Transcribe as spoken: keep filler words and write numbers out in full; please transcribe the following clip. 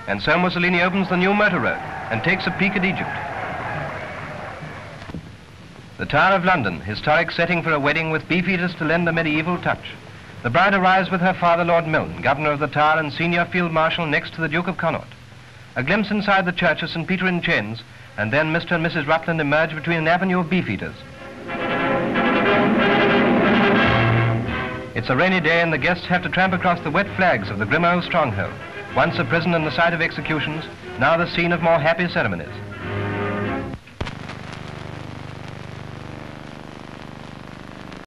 And so Mussolini opens the new motor road and takes a peek at Egypt. The Tower of London, historic setting for a wedding with beefeaters to lend a medieval touch. The bride arrives with her father, Lord Milne, Governor of the Tower and Senior Field Marshal next to the Duke of Connaught. A glimpse inside the church of Saint Peter in Chains, and then Mister and Missus Rutland emerge between an avenue of beefeaters. It's a rainy day and the guests have to tramp across the wet flags of the grim old stronghold, once a prison and the site of executions, now the scene of more happy ceremonies.